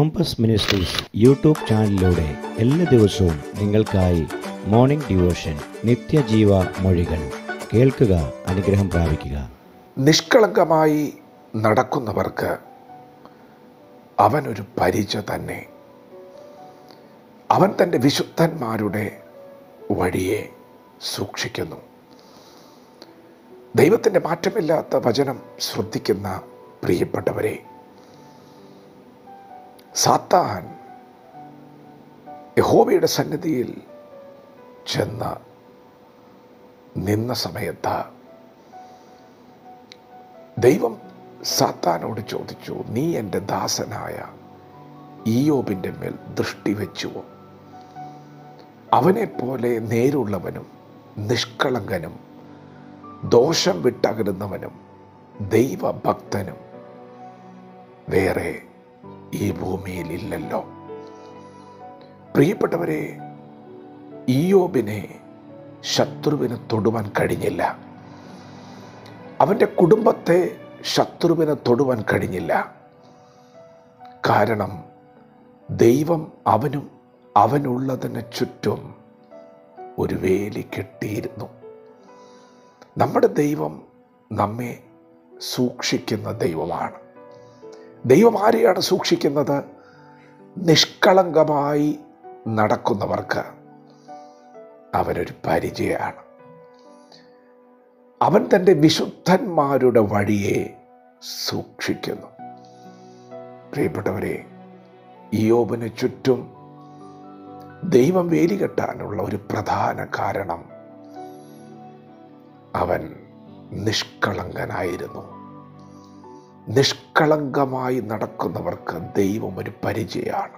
Compass ministries YouTube ചാനലിലൂടെ എല്ലാ ദിവസവും നിങ്ങൾക്കായി മോർണിംഗ് ഡിവോഷൻ നിത്യജീവ മൊഴികൾ കേൾക്കുക, അനുഗ്രഹം പ്രാപിക്കുക. നിഷ്കളങ്കമായി നടക്കുന്നവർക്ക് അവനൊരു പരിച തന്നെ. അവൻ തൻ്റെ വിശുദ്ധന്മാരുടെ വഴിയെ സൂക്ഷിക്കുന്നു. ദൈവത്തിൻ്റെ മാറ്റമില്ലാത്ത വചനം ശ്രദ്ധിക്കുന്ന പ്രിയപ്പെട്ടവരെ, സാത്താൻ യഹോവയുടെ സന്നിധിയിൽ ചെന്ന് നിന്ന സമയത്ത് ദൈവം സാത്താനോട് ചോദിച്ചു, നീ എൻ്റെ ദാസനായ ഇയ്യോബിൻ്റെ മേൽ ദൃഷ്ടി വെച്ചുവോ? അവനെപ്പോലെ നേരുള്ളവനും നിഷ്കളങ്കനും ദോഷം വിട്ടകലുന്നവനും ദൈവഭക്തനും വേറെ ഈ ഭൂമിയിൽ ഇല്ലല്ലോ. പ്രിയപ്പെട്ടവരെ, ഇയ്യോബിനെ ശത്രുവിന് തൊടുവാൻ കഴിഞ്ഞില്ല. അവൻ്റെ കുടുംബത്തെ ശത്രുവിന് തൊടുവാൻ കഴിഞ്ഞില്ല. കാരണം ദൈവം അവനും അവനുള്ളതിന് ചുറ്റും ഒരു വേലി കെട്ടിയിരുന്നു. നമ്മുടെ ദൈവം നമ്മെ സൂക്ഷിക്കുന്ന ദൈവമാണ്. ദൈവം ആരെയാണ് സൂക്ഷിക്കുന്നത്? നിഷ്കളങ്കമായി നടക്കുന്നവർക്ക് അവനൊരു പരിചയമാണ്. അവൻ തൻ്റെ വിശുദ്ധന്മാരുടെ വഴിയെ സൂക്ഷിക്കുന്നു. പ്രിയപ്പെട്ടവരെ, ഇയ്യോബിന് ചുറ്റും ദൈവം വേലി കെട്ടാനുള്ള ഒരു പ്രധാന കാരണം അവൻ നിഷ്കളങ്കനായിരുന്നു. നിഷ്കളങ്കമായി നടക്കുന്നവർക്ക് ദൈവം ഒരു പരിചയമാണ്.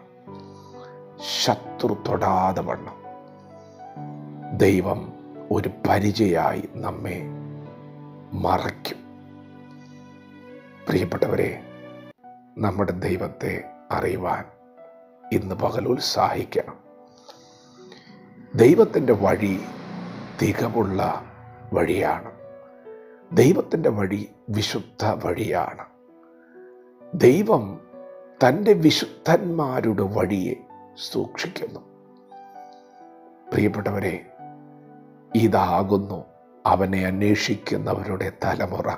ശത്രു തൊടാതെ വണ്ണം ദൈവം ഒരു പരിചയമായി നമ്മെ മറയ്ക്കും. പ്രിയപ്പെട്ടവരെ, നമ്മുടെ ദൈവത്തെ അറിയുവാൻ ഇന്ന് പകൽ ഉത്സാഹിക്കണം. ദൈവത്തിൻ്റെ വഴി തികവുള്ള വഴിയാണ്. ദൈവത്തിൻ്റെ വഴി വിശുദ്ധ വഴിയാണ്. ദൈവം തൻ്റെ വിശുദ്ധന്മാരുടെ വഴിയെ സൂക്ഷിക്കുന്നു. പ്രിയപ്പെട്ടവരെ, ഇതാകുന്നു അവനെ അന്വേഷിക്കുന്നവരുടെ തലമുറ.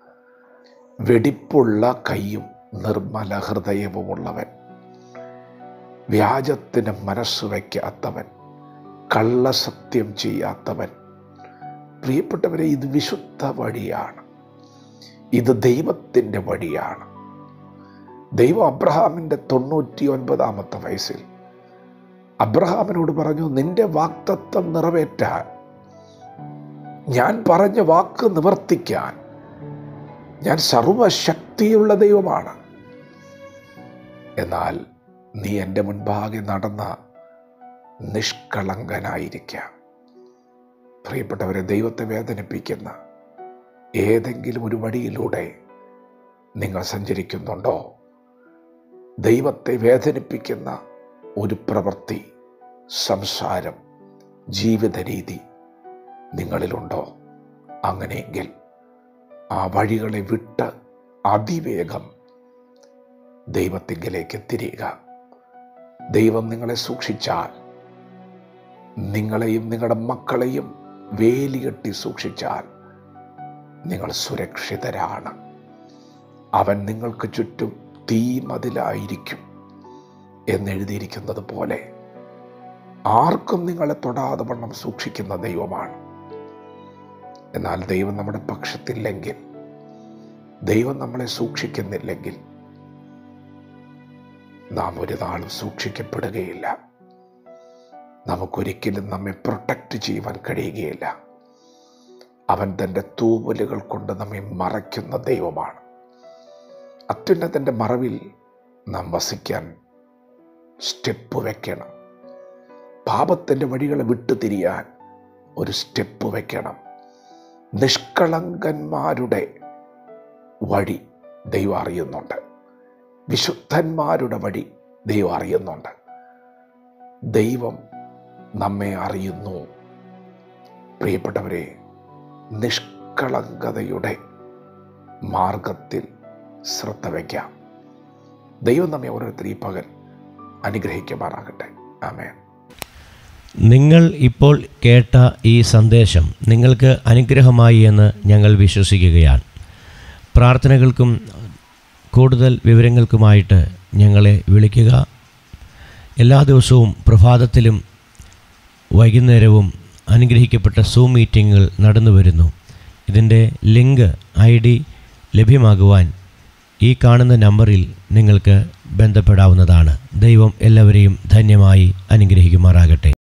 വെടിപ്പുള്ള കൈയും നിർമ്മല ഹൃദയവുമുള്ളവൻ, വ്യാജത്തിന് മനസ്സ് വയ്ക്കാത്തവൻ, കള്ളസത്യം ചെയ്യാത്തവൻ. പ്രിയപ്പെട്ടവരെ, ഇത് വിശുദ്ധ വഴിയാണ്. ഇത് ദൈവത്തിൻ്റെ വഴിയാണ്. ദൈവം അബ്രഹാമിൻ്റെ 99 വയസ്സിൽ അബ്രഹാമിനോട് പറഞ്ഞു, നിന്റെ വാഗ്ദത്തം നിറവേറ്റാൻ, ഞാൻ പറഞ്ഞ വാക്ക് നിവർത്തിക്കാൻ ഞാൻ സർവശക്തിയുള്ള ദൈവമാണ്. എന്നാൽ നീ എൻ്റെ മുൻപാകെ നടന്ന നിഷ്കളങ്കനായിരിക്കാം. പ്രിയപ്പെട്ടവരെ, ദൈവത്തെ വേദനിപ്പിക്കുന്ന ഏതെങ്കിലും ഒരു വഴിയിലൂടെ നിങ്ങൾ സഞ്ചരിക്കുന്നുണ്ടോ? ദൈവത്തെ വേദനിപ്പിക്കുന്ന ഒരു പ്രവൃത്തി, സംസാരം, ജീവിത രീതി നിങ്ങളിലുണ്ടോ? അങ്ങനെയെങ്കിൽ ആ വഴികളെ വിട്ട് അതിവേഗം ദൈവത്തിങ്കിലേക്ക് തിരിയുക. ദൈവം നിങ്ങളെ സൂക്ഷിച്ചാൽ, നിങ്ങളെയും നിങ്ങളുടെ മക്കളെയും വേലികെട്ടി സൂക്ഷിച്ചാൽ നിങ്ങൾ സുരക്ഷിതരാണ്. അവൻ നിങ്ങൾക്ക് ചുറ്റും തീമതിലായിരിക്കും എന്നെഴുതിയിരിക്കുന്നത് പോലെ ആർക്കും നിങ്ങളെ തൊടാതെ വണ്ണം സൂക്ഷിക്കുന്ന ദൈവമാണ്. എന്നാൽ ദൈവം നമ്മുടെ പക്ഷത്തില്ലെങ്കിൽ, ദൈവം നമ്മളെ സൂക്ഷിക്കുന്നില്ലെങ്കിൽ നാം ഒരു നാളും സൂക്ഷിക്കപ്പെടുകയില്ല. നമുക്കൊരിക്കലും നമ്മെ പ്രൊട്ടക്റ്റ് ചെയ്യുവാൻ കഴിയുകയില്ല. അവൻ തൻ്റെ തൂവലുകൾ കൊണ്ട് നമ്മെ മറയ്ക്കുന്ന ദൈവമാണ്. അത്യുന്നതൻ്റെ മറവിൽ നാം വസിക്കാൻ സ്റ്റെപ്പ് വയ്ക്കണം. പാപത്തിൻ്റെ വഴികളെ വിട്ടുതിരിയാൻ ഒരു സ്റ്റെപ്പ് വയ്ക്കണം. നിഷ്കളങ്കന്മാരുടെ വഴി ദൈവം അറിയുന്നുണ്ട്. വിശുദ്ധന്മാരുടെ വഴി ദൈവം അറിയുന്നുണ്ട്. ദൈവം നമ്മെ അറിയുന്നു. പ്രിയപ്പെട്ടവരെ, നിഷ്കളങ്കതയുടെ മാർഗത്തിൽ ശ്രദ്ധ വയ്ക്കാം. ദൈവം നമ്മെ ഓരോരുത്തരും ഈ പകൽ അനുഗ്രഹിക്കുമാറാകട്ടെ. ആമേൻ. നിങ്ങൾ ഇപ്പോൾ കേട്ട ഈ സന്ദേശം നിങ്ങൾക്ക് അനുഗ്രഹമായി എന്ന് ഞങ്ങൾ വിശ്വസിക്കുകയാണ്. പ്രാർത്ഥനകൾക്കും കൂടുതൽ വിവരങ്ങൾക്കുമായിട്ട് ഞങ്ങളെ വിളിക്കുക. എല്ലാ ദിവസവും പ്രഭാതത്തിലും വൈകുന്നേരവും അനുഗ്രഹിക്കപ്പെട്ട സൂം മീറ്റിങ്ങുകൾ നടന്നു വരുന്നു. ഇതിൻ്റെ ലിങ്ക് ID ലഭ്യമാകുവാൻ ഈ കാണുന്ന നമ്പറിൽ നിങ്ങൾക്ക് ബന്ധപ്പെടാവുന്നതാണ്. ദൈവം എല്ലാവരെയും ധന്യമായി അനുഗ്രഹിക്കുമാറാകട്ടെ.